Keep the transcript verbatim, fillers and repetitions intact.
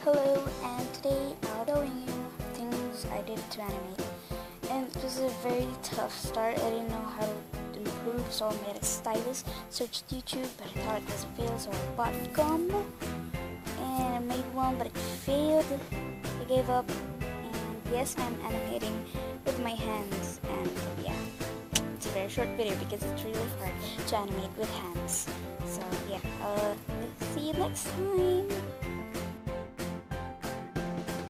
Hello, and today I'll be showing you things I did to animate. And it was a very tough start. I didn't know how to improve, so I made a stylus, searched YouTube, but I thought it was a fail, so I bought gum and I made one, but it failed. I gave up, and yes, I'm animating with my hands, and yeah, it's a very short video because it's really hard to animate with hands. So yeah, uh, see you next time.